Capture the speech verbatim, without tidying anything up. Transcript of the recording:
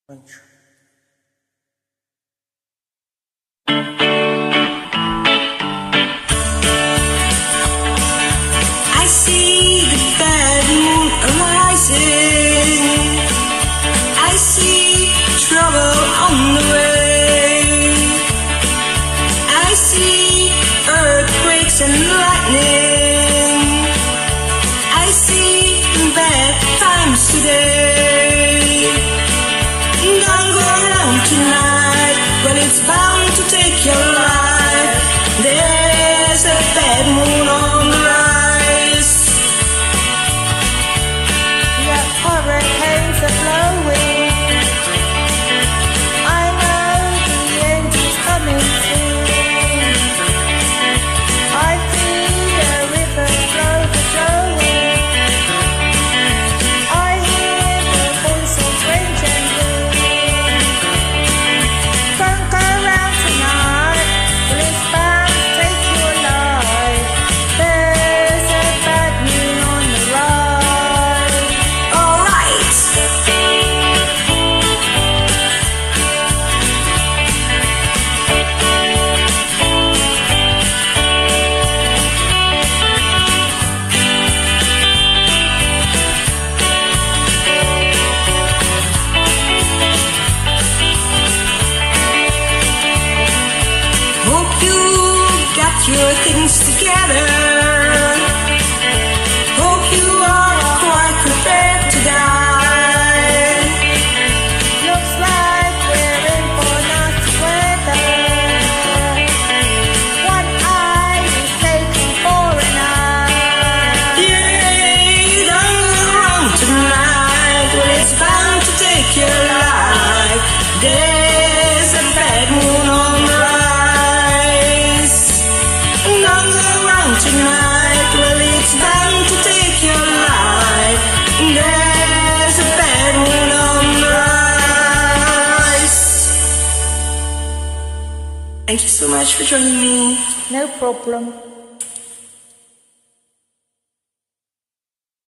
Punch. I see the bad moon arising. I see trouble on the way. I see earthquakes and lightning. I see bad times today. Don't go around tonight, but it's bound to take your life. There's a bad moon on the rise. The hurricanes are blowing. I know the end is coming soon. I see the river slowly flowing. I hear the voice of rage and gloom. Don't go around tonight, for it's bound to take your life. There's a bad moon on the rise. Alright. Hope you got your things together. Hope you are quite prepared to die. Looks like we're in for nasty weather. One eye is taken for an eye. Yeah, don't go wrong tonight. Well, it's bound to take your life. There's a bad moon on the rise. Don't go wrong tonight. Well, it's bound to take your life. There's a bad moon on the rise. Thank you so much for joining me. No problem.